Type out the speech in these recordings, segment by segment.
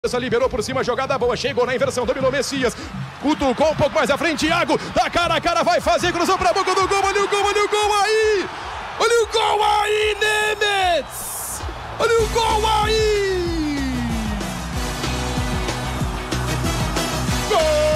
Liberou por cima, jogada boa, chegou na inversão, dominou Messias, cutucou um pouco mais à frente, Iago, da cara a cara, vai fazer, cruzou pra boca do gol, olha o gol aí! Olha o gol aí, Nemetz! Olha o gol aí! Gol!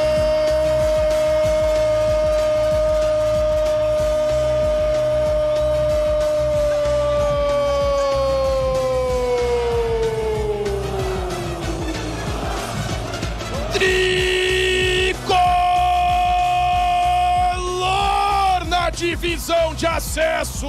Tricolor na divisão de acesso.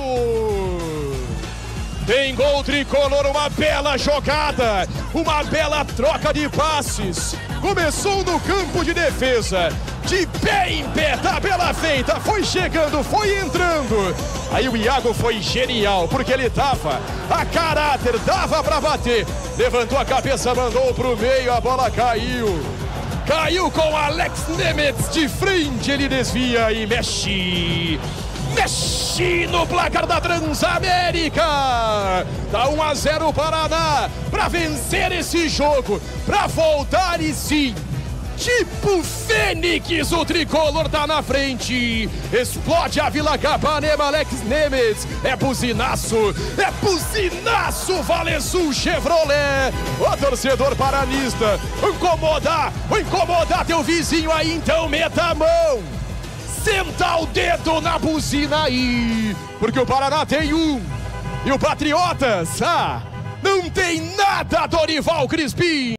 Tem gol tricolor, uma bela jogada, uma bela troca de passes. Começou no campo de defesa, de pé em pé, tabela feita, foi chegando, foi entrando. Aí o Iago foi genial, porque ele tava a caráter, dava pra bater. Levantou a cabeça, mandou pro meio, a bola caiu. Caiu com Alex Nemetz de frente, ele desvia e mexe no placar da Transamérica. Dá 1-0 o Paraná para vencer esse jogo, para voltar e sim, tipo Fênix, o tricolor tá na frente. Explode a Vila Capanema, Alex Nemetz. É buzinaço, Valesul Chevrolet. O torcedor paranista, incomodar teu vizinho aí, então meta a mão. Senta o dedo na buzina aí, porque o Paraná tem um e o Patriotas, não tem nada, Dorival Crispim.